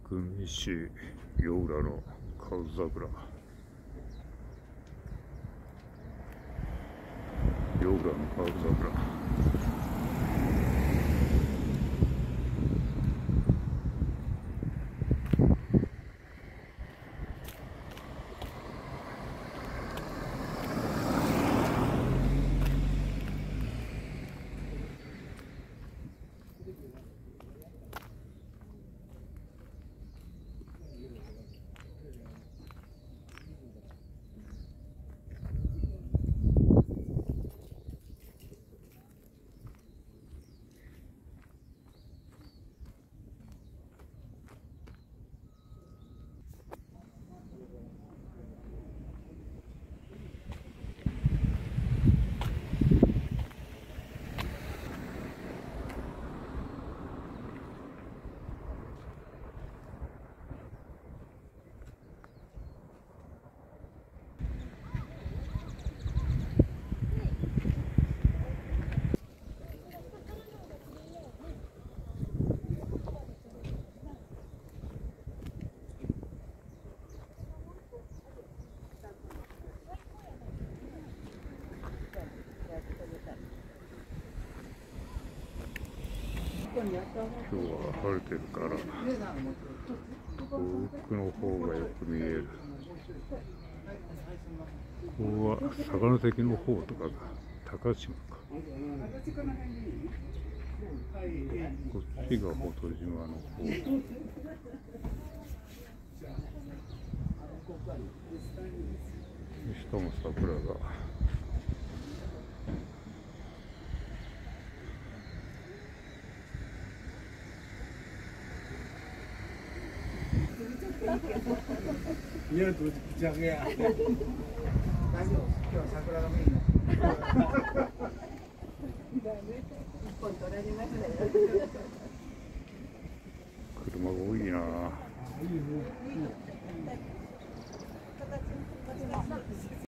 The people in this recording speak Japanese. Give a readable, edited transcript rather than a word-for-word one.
久美市夜浦の河津桜。夜浦の河津桜。今日は晴れてるから奥の方がよく見える。ここは魚関の方とかが高島か。こっちが保戸島の方。下も桜が。 見えると口開けや。大丈夫。今日は桜がメインだ。一本取られましたよ。 車が多いな。 いいね。